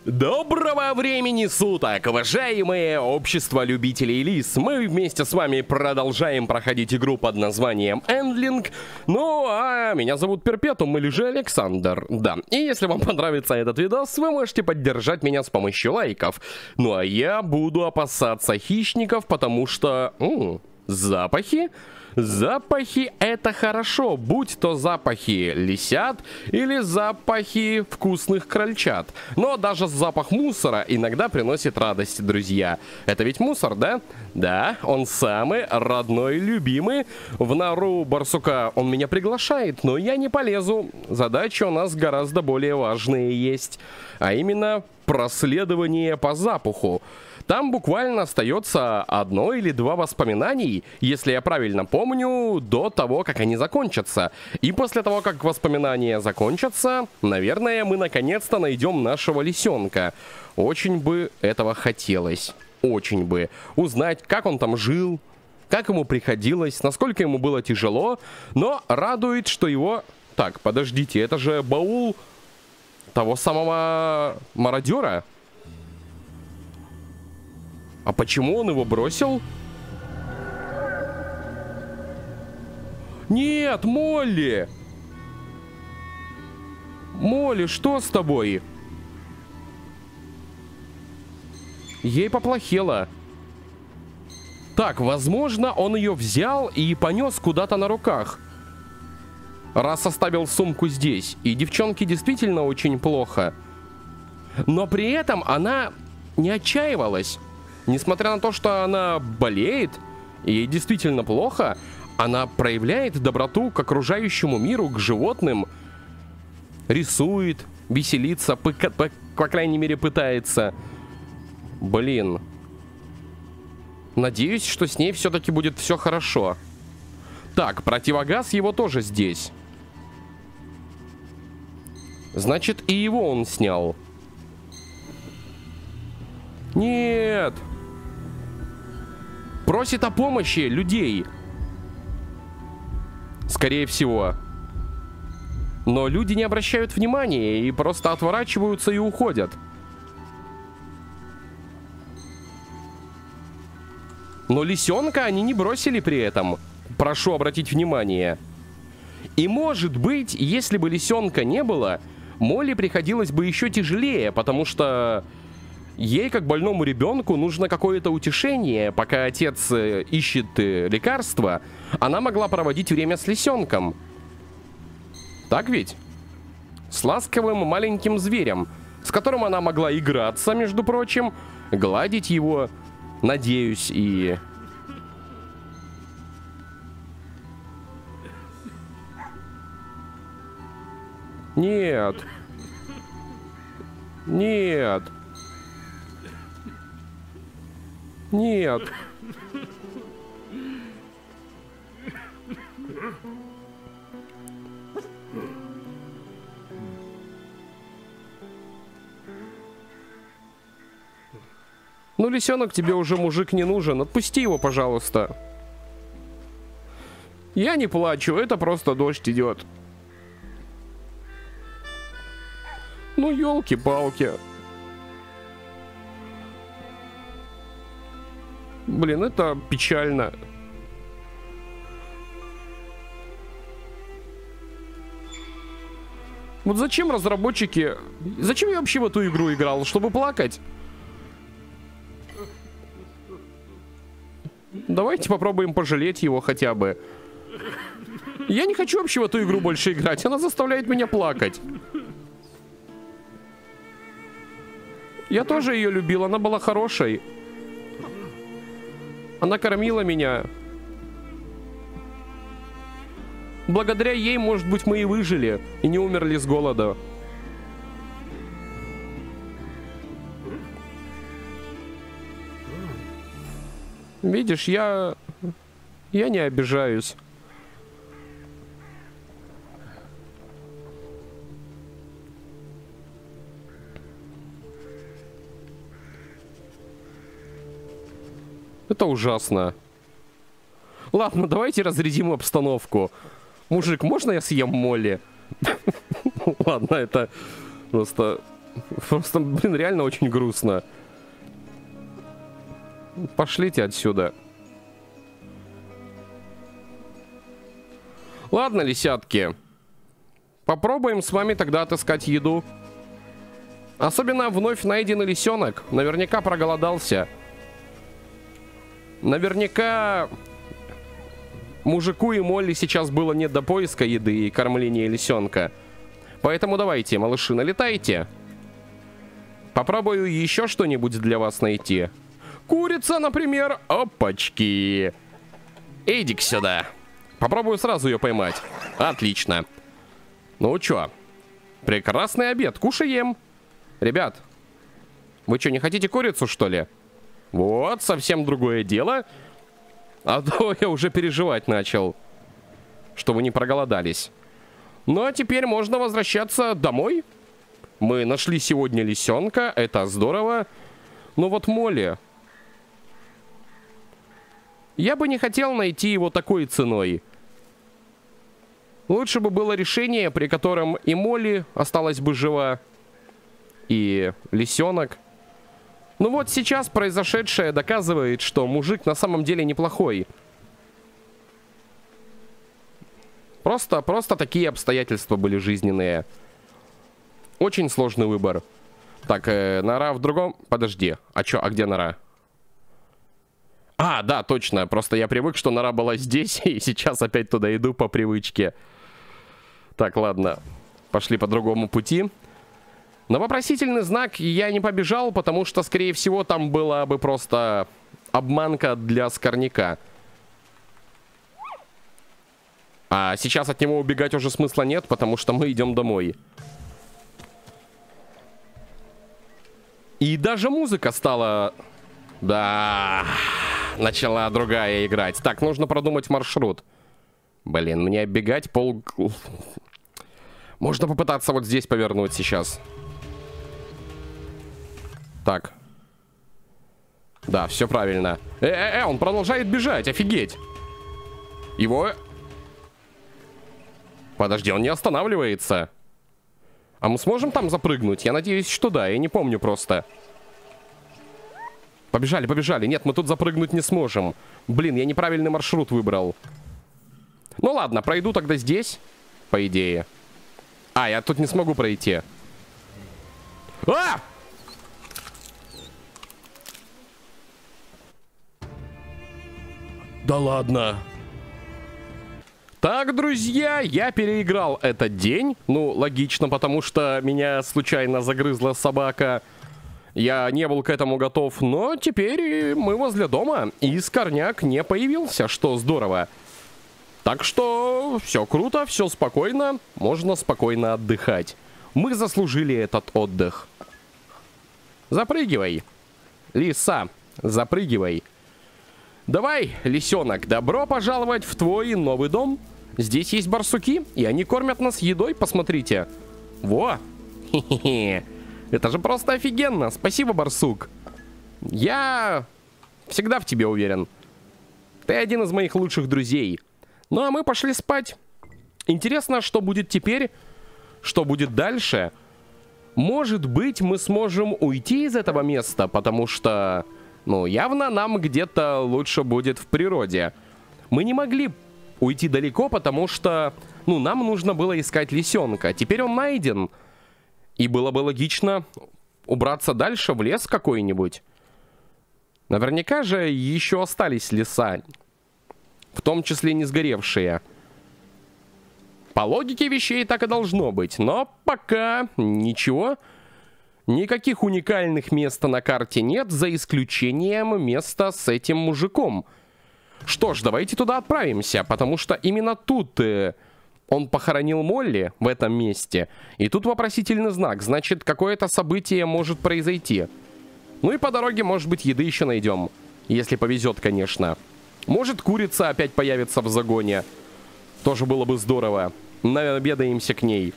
Доброго времени суток, уважаемые общество любителей лис. Мы вместе с вами продолжаем проходить игру под названием Endling. Ну, а меня зовут Перпетум или же Александр. Да, и если вам понравится этот видос, вы можете поддержать меня с помощью лайков. Ну, а я буду опасаться хищников, потому что... запахи? Запахи — это хорошо, будь то запахи лисят или запахи вкусных крольчат. Но даже запах мусора иногда приносит радость, друзья. Это ведь мусор, да? Да, он самый родной, любимый. В нору барсука он меня приглашает, но я не полезу. Задачи у нас гораздо более важные есть. А именно проследование по запаху. Там буквально остается одно или два воспоминаний, если я правильно помню, до того, как они закончатся. И после того, как воспоминания закончатся, наверное, мы наконец-то найдем нашего лисенка. Очень бы этого хотелось. Очень бы. Узнать, как он там жил, как ему приходилось, насколько ему было тяжело. Но радует, что его... Так, подождите, это же баул того самого мародера? А почему он его бросил? Нет, Молли! Молли, что с тобой? Ей поплохело. Так, возможно, он ее взял и понес куда-то на руках. Раз оставил сумку здесь. И девчонке действительно очень плохо. Но при этом она не отчаивалась. Несмотря на то, что она болеет, и ей действительно плохо, она проявляет доброту к окружающему миру, к животным. Рисует, веселится, по крайней мере пытается. Блин. Надеюсь, что с ней все-таки будет все хорошо. Так, противогаз его тоже здесь. Значит, и его он снял. Нет. Просит о помощи людей. Скорее всего. Но люди не обращают внимания и просто отворачиваются и уходят. Но лисенка они не бросили при этом. Прошу обратить внимание. И может быть, если бы лисенка не было, Молли приходилось бы еще тяжелее, потому что... ей, как больному ребенку, нужно какое-то утешение. Пока отец ищет лекарства, она могла проводить время с лисенком. Так ведь? С ласковым маленьким зверем, с которым она могла играться, между прочим, гладить его, надеюсь, и... Нет. Нет. Нет. Ну, лисенок, тебе уже мужик не нужен. Отпусти его, пожалуйста. Я не плачу, это просто дождь идет. Ну, елки-палки. Блин, это печально. Вот зачем разработчики... Зачем я вообще в эту игру играл? Чтобы плакать? Давайте попробуем пожалеть его хотя бы. Я не хочу вообще в эту игру больше играть. Она заставляет меня плакать. Я тоже ее любил. Она была хорошей. Она кормила меня. Благодаря ей, может быть, мы и выжили. И не умерли с голода. Видишь, я не обижаюсь. Это ужасно. Ладно, давайте разрядим обстановку. Мужик, можно я съем Молли? Ладно, это просто Просто, блин, реально очень грустно. Пошлите отсюда. Ладно, лисятки. Попробуем с вами тогда отыскать еду. Особенно вновь найденный лисенок. Наверняка проголодался. Наверняка мужику и Молли сейчас было не до поиска еды и кормления лисенка. Поэтому давайте, малыши, налетайте. Попробую еще что-нибудь для вас найти. Курица, например. Опачки. Иди-ка сюда. Попробую сразу ее поймать. Отлично. Ну чё? Прекрасный обед. Кушаем. Ребят, вы что, не хотите курицу, что ли? Вот, совсем другое дело. А то я уже переживать начал, что вы не проголодались. Ну а теперь можно возвращаться домой. Мы нашли сегодня лисенка. Это здорово. Но вот Молли... Я бы не хотел найти его такой ценой. Лучше бы было решение, при котором и Молли осталась бы жива, и лисенок. Ну вот сейчас произошедшее доказывает, что мужик на самом деле неплохой. Просто такие обстоятельства были жизненные. Очень сложный выбор. Так, нора в другом... Подожди, а где нора? А, да, точно. Просто я привык, что нора была здесь, и сейчас опять туда иду по привычке. Так, ладно. Пошли по другому пути. На вопросительный знак я не побежал, потому что, скорее всего, там была бы просто обманка для скорняка. А сейчас от него убегать уже смысла нет, потому что мы идем домой. И даже музыка стала... Да... Начала другая играть. Так, нужно продумать маршрут. Блин, мне оббегать Можно попытаться вот здесь повернуть сейчас. Так. Да, все правильно. Он продолжает бежать, офигеть. Его... Подожди, он не останавливается. А мы сможем там запрыгнуть? Я надеюсь, что да, я не помню просто. Побежали, побежали. Нет, мы тут запрыгнуть не сможем. Блин, я неправильный маршрут выбрал. Ну ладно, пройду тогда здесь, по идее. А, я тут не смогу пройти. А! Да ладно. Так, друзья, я переиграл этот день. Ну, логично, потому что меня случайно загрызла собака. Я не был к этому готов, но теперь мы возле дома, и скорняк не появился, что здорово. Так что все круто, все спокойно, можно спокойно отдыхать. Мы заслужили этот отдых. Запрыгивай, лиса, запрыгивай. Давай, лисенок, добро пожаловать в твой новый дом. Здесь есть барсуки, и они кормят нас едой, посмотрите. Во! Хе-хе-хе. Это же просто офигенно. Спасибо, барсук. Я всегда в тебе уверен. Ты один из моих лучших друзей. Ну, а мы пошли спать. Интересно, что будет теперь? Что будет дальше? Может быть, мы сможем уйти из этого места, потому что, ну, явно нам где-то лучше будет в природе. Мы не могли уйти далеко, потому что, ну, нам нужно было искать лисенка. Теперь он найден. И было бы логично убраться дальше в лес какой-нибудь. Наверняка же еще остались леса, в том числе не сгоревшие. По логике вещей так и должно быть. Но пока ничего. Никаких уникальных мест на карте нет, за исключением места с этим мужиком. Что ж, давайте туда отправимся, потому что именно тут... Он похоронил Молли в этом месте. И тут вопросительный знак. Значит, какое-то событие может произойти. Ну и по дороге, может быть, еды еще найдем. Если повезет, конечно. Может, курица опять появится в загоне. Тоже было бы здорово. Наведаемся к ней.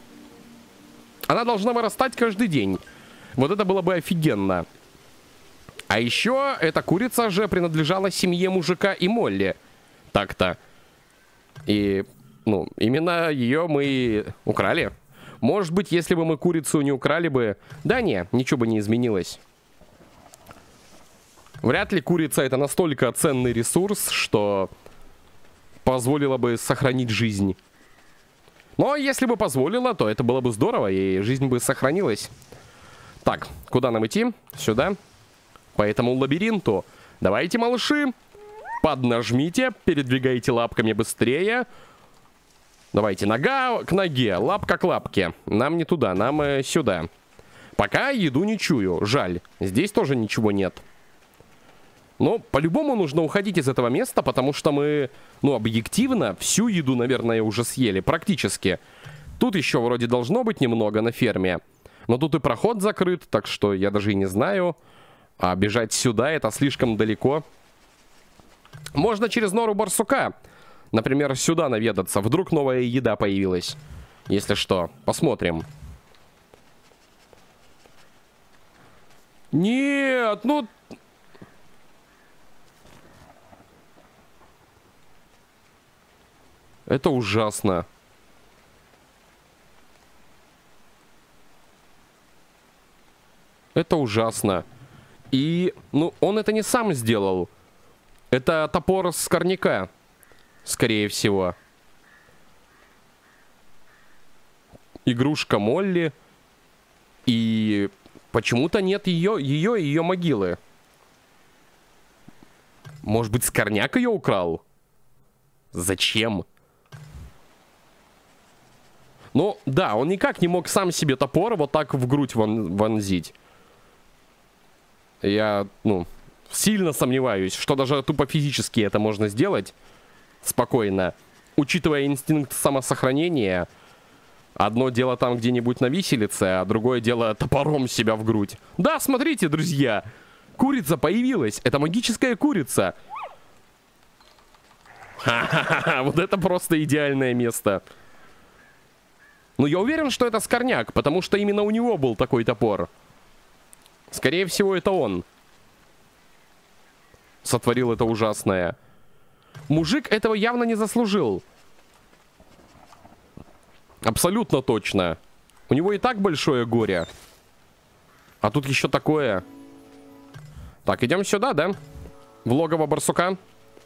Она должна вырастать каждый день. Вот это было бы офигенно. А еще эта курица же принадлежала семье мужика и Молли. Так-то. И... Ну, именно ее мы украли. Может быть, если бы мы курицу не украли бы... Да не, ничего бы не изменилось. Вряд ли курица это настолько ценный ресурс, что позволило бы сохранить жизнь. Но если бы позволило, то это было бы здорово, и жизнь бы сохранилась. Так, куда нам идти? Сюда. По этому лабиринту. Давайте, малыши, поднажмите, передвигайте лапками быстрее. Давайте, нога к ноге, лапка к лапке. Нам не туда, нам сюда. Пока еду не чую, жаль. Здесь тоже ничего нет. Но по-любому нужно уходить из этого места, потому что мы, ну, объективно, всю еду, наверное, уже съели, практически. Тут еще вроде должно быть немного на ферме. Но тут и проход закрыт, так что я даже и не знаю. А бежать сюда это слишком далеко. Можно через нору барсука, например, сюда наведаться. Вдруг новая еда появилась. Если что, посмотрим. Нет, ну... Это ужасно. Это ужасно. И, ну, он это не сам сделал. Это топор с корняка, скорее всего. Игрушка Молли. И почему-то нет ее могилы. Может быть, Скорняк ее украл? Зачем? Ну, да, он никак не мог сам себе топор вот так в грудь вонзить. Я, ну, сильно сомневаюсь, что даже тупо физически это можно сделать спокойно. Учитывая инстинкт самосохранения, одно дело там где-нибудь на виселице, а другое дело топором себя в грудь. Да, смотрите, друзья, курица появилась. Это магическая курица. Ха-ха-ха, вот это просто идеальное место. Но я уверен, что это Скорняк, потому что именно у него был такой топор. Скорее всего, это он сотворил это ужасное. Мужик этого явно не заслужил. Абсолютно точно. У него и так большое горе. А тут еще такое. Так, идем сюда, да? В логово барсука.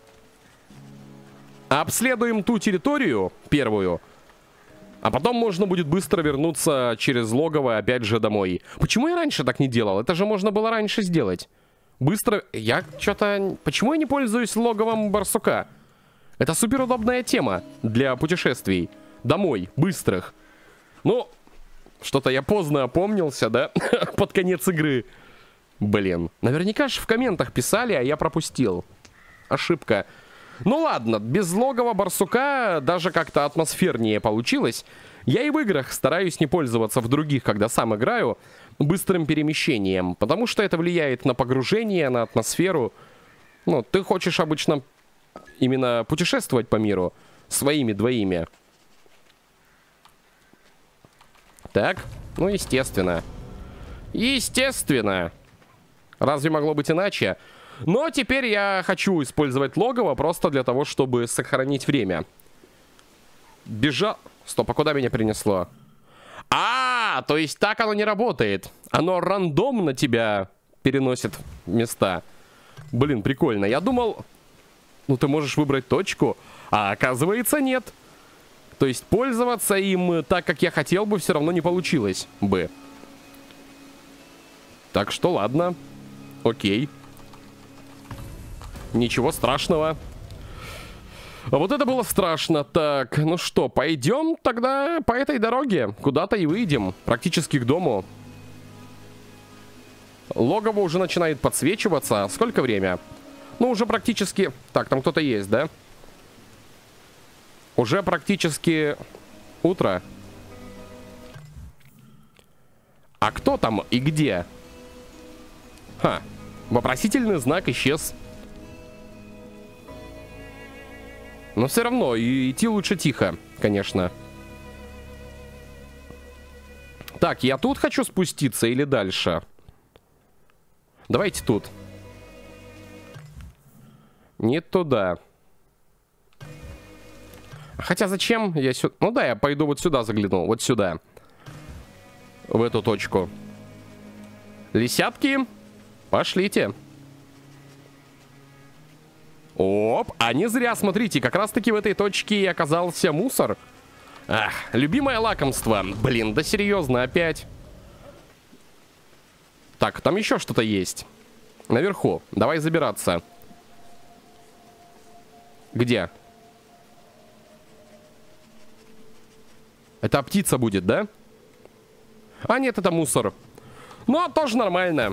Обследуем ту территорию, первую. А потом можно будет быстро вернуться через логово опять же домой. Почему я раньше так не делал? Это же можно было раньше сделать. Быстро... Я что-то... Почему я не пользуюсь логовом барсука? Это супер удобная тема для путешествий. Домой, быстрых. Ну, что-то я поздно опомнился, да? Под конец игры. Блин. Наверняка же в комментах писали, а я пропустил. Ошибка. Ну ладно, без логова барсука даже как-то атмосфернее получилось. Я и в играх стараюсь не пользоваться в других, когда сам играю, быстрым перемещением. Потому что это влияет на погружение, на атмосферу. Ну, ты хочешь обычно именно путешествовать по миру своими двоими. Так, ну естественно. Естественно. Разве могло быть иначе? Но теперь я хочу использовать логово просто для того, чтобы сохранить время. Бежал... Стоп, а куда меня принесло? То есть так оно не работает. Оно рандомно тебя переносит в места. Блин, прикольно. Я думал... Ну, ты можешь выбрать точку, а оказывается нет. То есть пользоваться им так, как я хотел бы, все равно не получилось бы. Так что ладно. Окей. Ничего страшного. А вот это было страшно. Так, ну что, пойдем тогда по этой дороге. Куда-то и выйдем. Практически к дому. Логово уже начинает подсвечиваться. Сколько время? Ну, уже практически... Так, там кто-то есть, да? Уже практически утро. А кто там и где? Ха. Вопросительный знак исчез. Но все равно, идти лучше тихо, конечно. Так, я тут хочу спуститься или дальше? Давайте тут. Не туда. Хотя зачем я сюда... Ну да, я пойду вот сюда загляну, вот сюда. в эту точку. Лисятки, пошлите. Оп, а не зря, смотрите, как раз-таки в этой точке и оказался мусор. Ах, любимое лакомство. Блин, да серьезно, опять. Так, там еще что-то есть. Наверху. Давай забираться. Где? Это птица будет, да? А нет, это мусор. Ну, тоже нормально.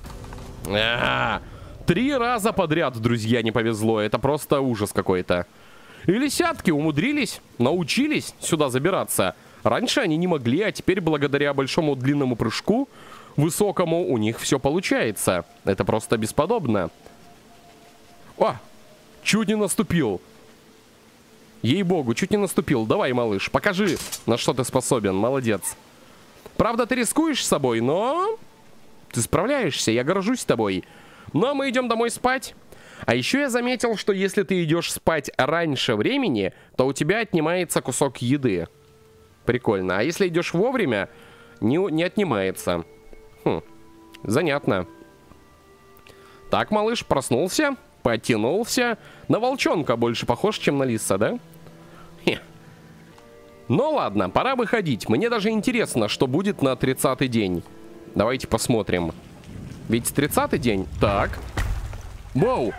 3 раза подряд, друзья, не повезло. Это просто ужас какой-то. И лисятки умудрились, научились сюда забираться. Раньше они не могли, а теперь благодаря большому длинному прыжку, высокому, у них все получается. Это просто бесподобно. О, чуть не наступил. Ей-богу, чуть не наступил. Давай, малыш, покажи, на что ты способен. Молодец. Правда, ты рискуешь собой, но ты справляешься, я горжусь тобой. Но мы идем домой спать. А еще я заметил, что если ты идешь спать раньше времени, то у тебя отнимается кусок еды. Прикольно. А если идешь вовремя, не отнимается. Занятно. Так, малыш, проснулся, потянулся. На волчонка больше похож, чем на лиса, да? Хе. Ну ладно, пора выходить. Мне даже интересно, что будет на 30-й день. Давайте посмотрим. Ведь 30-й день... Так. Воу.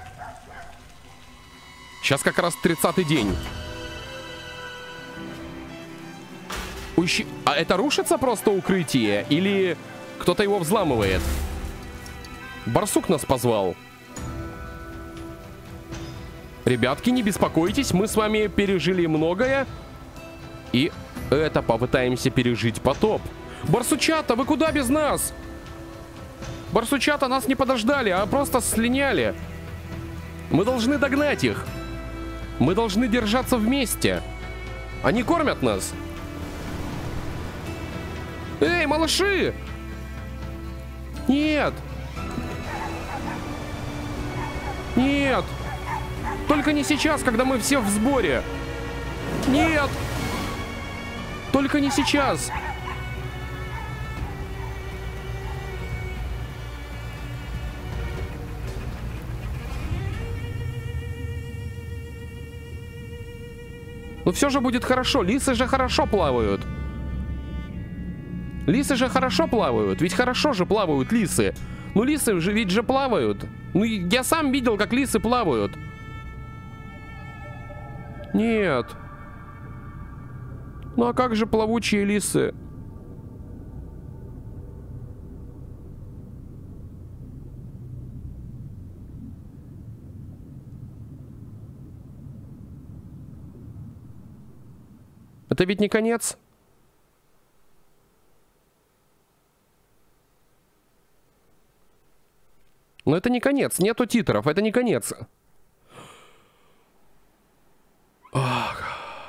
Сейчас как раз 30-й день. А это рушится просто укрытие? Или кто-то его взламывает? Барсук нас позвал. Ребятки, не беспокойтесь, мы с вами пережили многое. И это попытаемся пережить потоп. Барсучата, вы куда без нас? Барсучата нас не подождали, а просто слиняли. Мы должны догнать их. Мы должны держаться вместе. Они кормят нас. Эй, малыши! Нет! Нет! Только не сейчас, когда мы все в сборе. Нет! Только не сейчас. Но все же будет хорошо. Лисы же хорошо плавают. Лисы же хорошо плавают. Ведь хорошо же плавают лисы. Ну лисы же ведь же плавают. Ну я сам видел, как лисы плавают. Нет. Ну а как же плавучие лисы? Это ведь не конец. Но это не конец. Нету титров. Это не конец. Ах.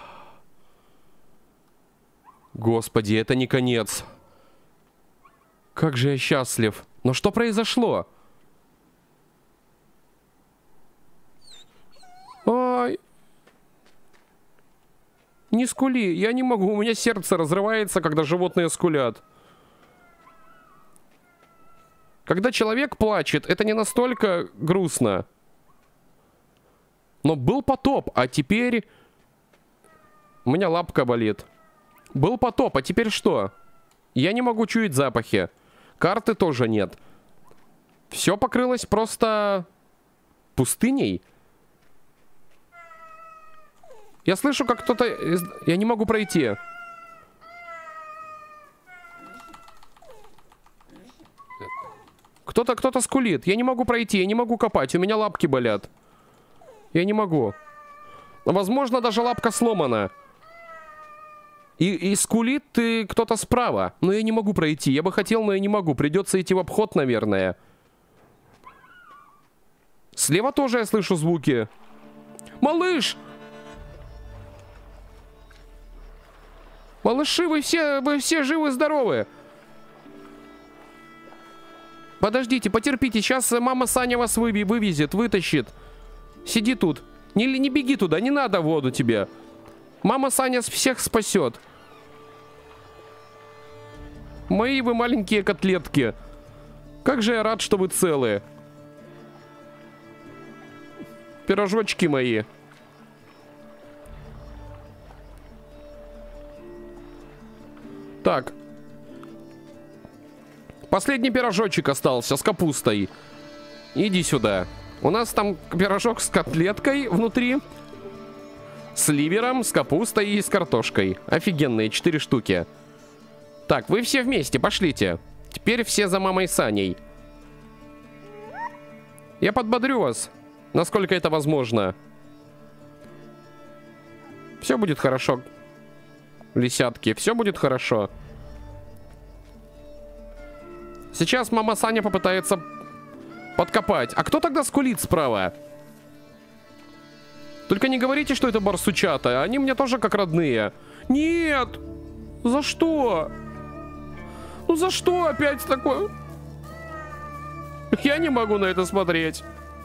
Господи, это не конец. Как же я счастлив. Но что произошло? Ай. Не скули. Я не могу. У меня сердце разрывается, когда животные скулят. Когда человек плачет, это не настолько грустно. Но был потоп, а теперь... У меня лапка болит. Был потоп, а теперь что? Я не могу чуять запахи. Карты тоже нет. Все покрылось просто... пустыней. Я слышу, как кто-то... Я не могу пройти. Кто-то скулит. Я не могу пройти, я не могу копать. У меня лапки болят. Я не могу. Возможно, даже лапка сломана. И скулит кто-то справа. Но я не могу пройти. Я бы хотел, но я не могу. Придется идти в обход, наверное. Слева тоже я слышу звуки. Малыш! Малыши, вы все живы-здоровы. Подождите, потерпите. Сейчас мама Саня вас вывезет, вытащит. Сиди тут. Не беги туда, не надо воду тебе. Мама Саня всех спасет. Мои вы маленькие котлетки. Как же я рад, что вы целы. Пирожочки мои. Так. Последний пирожочек остался с капустой. Иди сюда. У нас там пирожок с котлеткой внутри. С ливером, с капустой и с картошкой. Офигенные 4 штуки. Так, вы все вместе, пошлите. Теперь все за мамой Саней. Я подбодрю вас, насколько это возможно. Все будет хорошо, лисятки, все будет хорошо. Сейчас мама Саня попытается подкопать. А кто тогда скулит справа? Только не говорите, что это барсучата. Они мне тоже как родные. Нет! За что? Ну за что опять такое? Я не могу на это смотреть.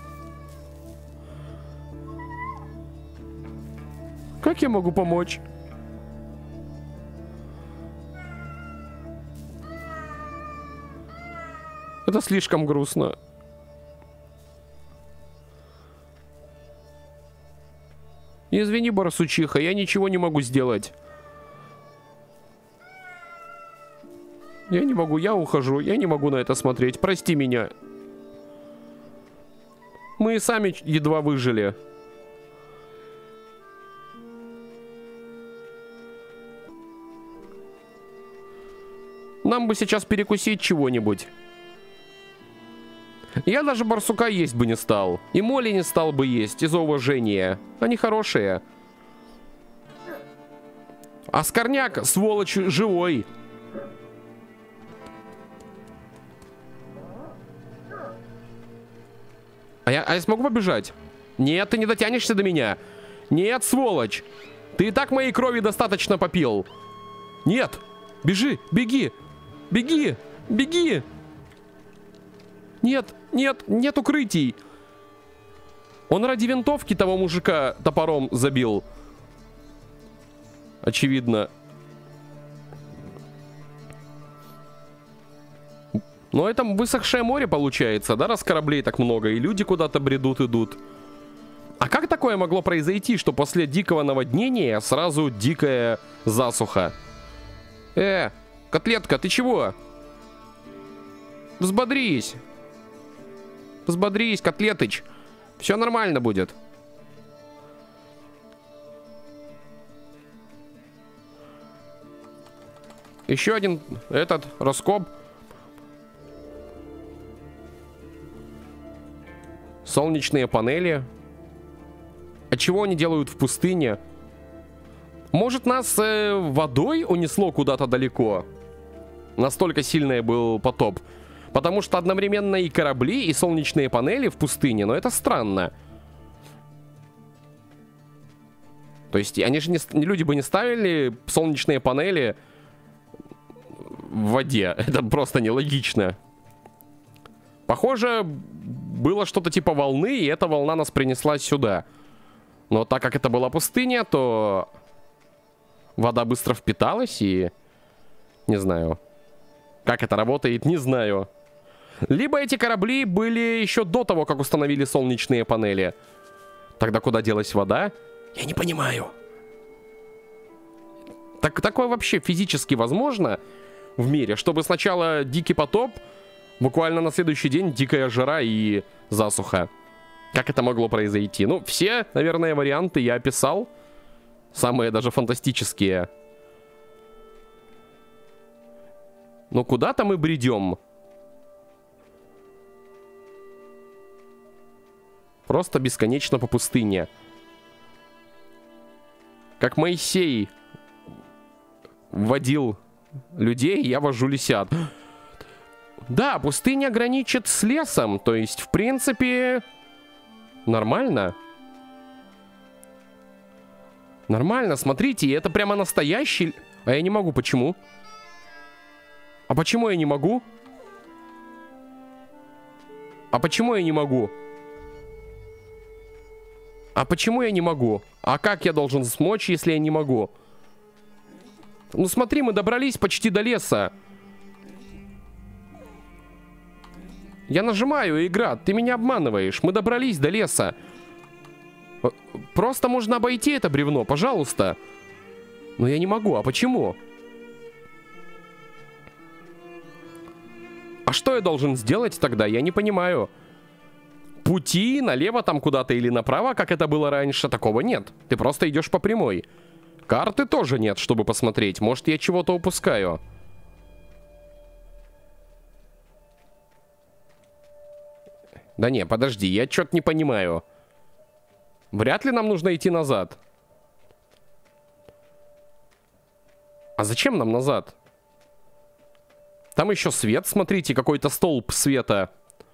Как я могу помочь? Это слишком грустно. Извини, барсучиха, я ничего не могу сделать. Я не могу, я ухожу. Я не могу на это смотреть. Прости меня. Мы и сами едва выжили. Нам бы сейчас перекусить чего-нибудь. Я даже барсука есть бы не стал. И Молли не стал бы есть из-за уважения. Они хорошие. А Скорняк, сволочь, живой. А я смогу побежать? Нет, ты не дотянешься до меня. Нет, сволочь. Ты и так моей крови достаточно попил. Нет. Бежи, беги. Беги, беги. Нет, нет, нет укрытий. Он ради винтовки того мужика топором забил. Очевидно. Но это высохшее море получается, да, раз кораблей так много, и люди куда-то бредут, идут. А как такое могло произойти, что после дикого наводнения сразу дикая засуха? Котлетка, ты чего? Взбодрись. Взбодрись, Котлетыч. Все нормально будет. Еще один этот раскоп. Солнечные панели. А чего они делают в пустыне? Может, нас водой унесло куда-то далеко? Настолько сильный был потоп. Потому что одновременно и корабли, и солнечные панели в пустыне. Но это странно. То есть они же люди бы не ставили солнечные панели в воде. Это просто нелогично. Похоже, было что-то типа волны, и эта волна нас принесла сюда. Но так как это была пустыня, то вода быстро впиталась, и не знаю, как это работает, не знаю. Либо эти корабли были еще до того, как установили солнечные панели. Тогда куда делась вода? Я не понимаю. Такое вообще физически возможно в мире, чтобы сначала дикий потоп, буквально на следующий день дикая жара и засуха. Как это могло произойти? Ну, все, наверное, варианты я описал. Самые даже фантастические. Но куда-то мы бредем. Просто бесконечно по пустыне. Как Моисей водил людей, я вожу лисят. Да, пустыня граничит с лесом. То есть, в принципе, нормально. Нормально, смотрите, это прямо настоящий... А я не могу, почему? А почему я не могу? А почему я не могу? А почему я не могу? А как я должен смочь, если я не могу? Ну смотри, мы добрались почти до леса. Я нажимаю, игра, ты меня обманываешь. Мы добрались до леса. Просто можно обойти это бревно, пожалуйста. Но я не могу, а почему? А что я должен сделать тогда? Я не понимаю. Пути налево там куда-то или направо, как это было раньше, такого нет. Ты просто идешь по прямой. Карты тоже нет, чтобы посмотреть. Может, я чего-то упускаю. Да не, подожди, я что-то не понимаю. Вряд ли нам нужно идти назад. А зачем нам назад? Там еще свет, смотрите, какой-то столб света,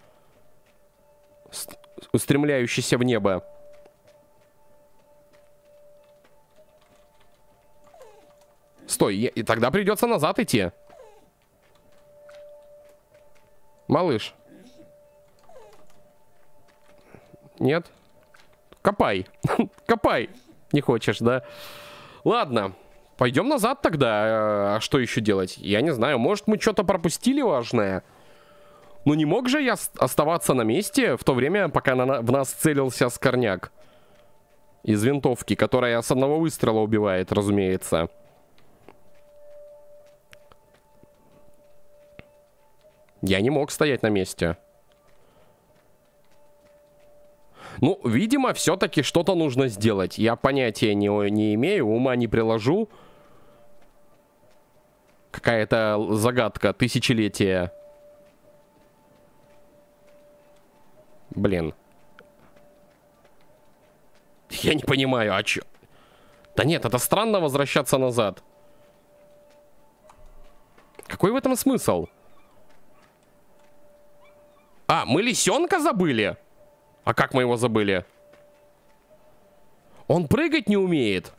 устремляющийся в небо. Стой, и тогда придется назад идти. Малыш. Нет? Копай. Копай. Не хочешь, да? Ладно. Пойдем назад тогда. А что еще делать? Я не знаю. Может, мы что-то пропустили важное? Ну, не мог же я оставаться на месте в то время, пока в нас целился скорняк. Из винтовки, которая с одного выстрела убивает, разумеется. Я не мог стоять на месте. Ну, видимо, все-таки что-то нужно сделать. Я понятия не имею, ума не приложу. Какая-то загадка тысячелетия. Блин. Я не понимаю, а чё? Да нет, это странно возвращаться назад. Какой в этом смысл? А, мы лисенка забыли? А как мы его забыли? Он прыгать не умеет.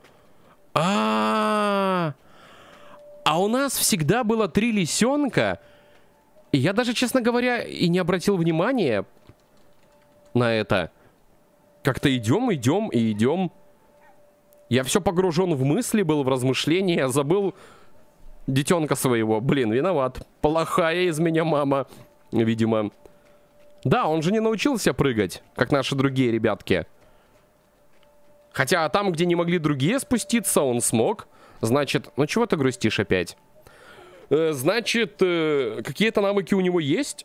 А у нас всегда было 3 лисенка. И я даже, честно говоря, и не обратил внимания на это. Как-то идем, идем и идем. Я все погружен в мысли был, в размышления. Я забыл детенка своего. Блин, виноват. Плохая из меня мама, видимо. Да, он же не научился прыгать, как наши другие ребятки. Хотя там, где не могли другие спуститься, он смог. Значит, ну чего ты грустишь опять? Значит, какие-то навыки у него есть?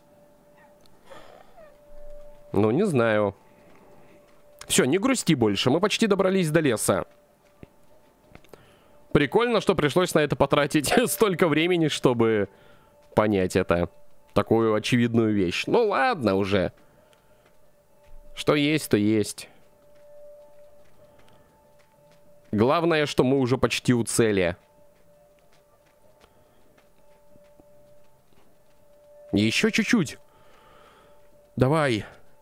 Ну, не знаю. Все, не грусти больше. Мы почти добрались до леса. Прикольно, что пришлось на это потратить столько времени, чтобы понять это. Такую очевидную вещь. Ну ладно уже. Что есть, то есть. Главное, что мы уже почти у цели. Еще чуть-чуть. Давай.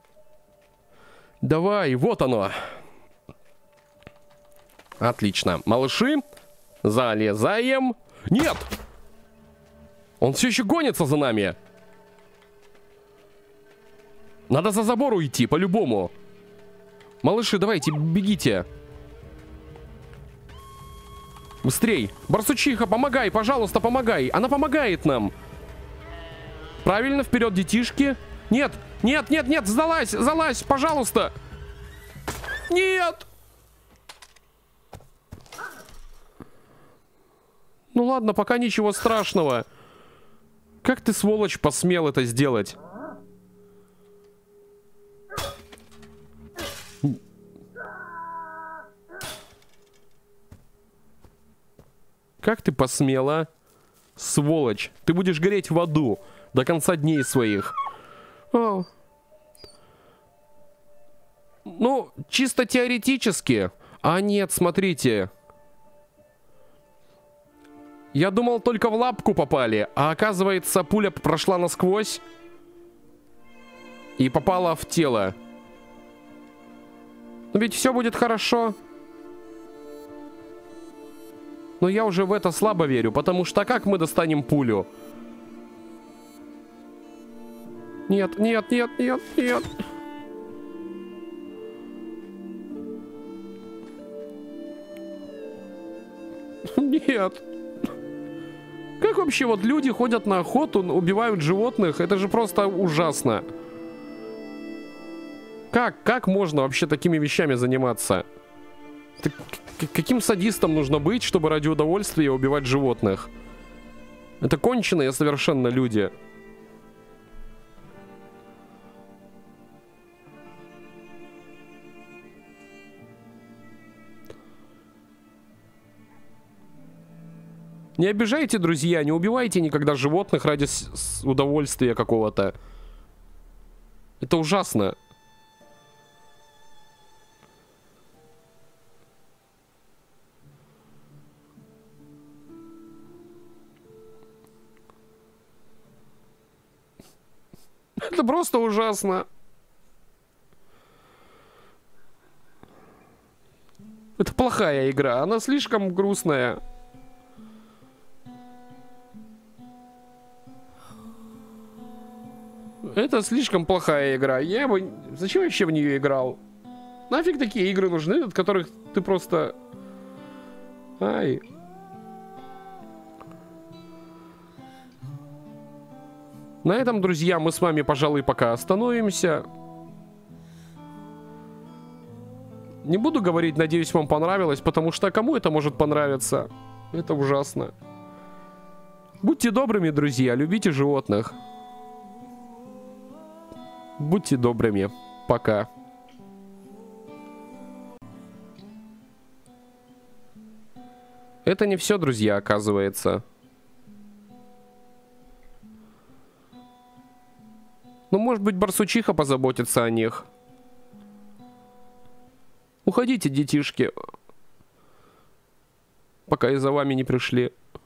Давай, вот оно. Отлично. Малыши, залезаем. Нет! Он все еще гонится за нами. Надо за забор уйти, по-любому. Малыши, давайте, бегите. Быстрей. Барсучиха, помогай, пожалуйста, помогай. Она помогает нам. Правильно, вперед, детишки. Нет, нет, нет, нет, залазь, залазь, пожалуйста. Нет. Ну ладно, пока ничего страшного. Как ты, сволочь, посмел это сделать? Как ты посмела? Сволочь. Ты будешь гореть в аду до конца дней своих. О. Ну, чисто теоретически. А нет, смотрите. Я думал, только в лапку попали. А оказывается, пуля прошла насквозь. И попала в тело. Но ведь все будет хорошо. Но я уже в это слабо верю, потому что как мы достанем пулю? Нет, нет, нет, нет, нет. Нет. Как вообще вот люди ходят на охоту, убивают животных? Это же просто ужасно. Как можно вообще такими вещами заниматься? Каким садистом нужно быть, чтобы ради удовольствия убивать животных? Это конченые совершенно люди. Не обижайте, друзья, не убивайте никогда животных ради удовольствия какого-то. Это ужасно. Это просто ужасно. Это плохая игра, она слишком грустная. Это слишком плохая игра. Я бы... Зачем вообще в нее играл? Нафиг такие игры нужны, от которых ты просто... Ай. На этом, друзья, мы с вами, пожалуй, пока остановимся. Не буду говорить, надеюсь, вам понравилось, потому что кому это может понравиться? Это ужасно. Будьте добрыми, друзья, любите животных. Будьте добрыми. Пока. Это не все, друзья, оказывается. Ну, может быть, барсучиха позаботится о них. Уходите, детишки. Пока и за вами не пришли.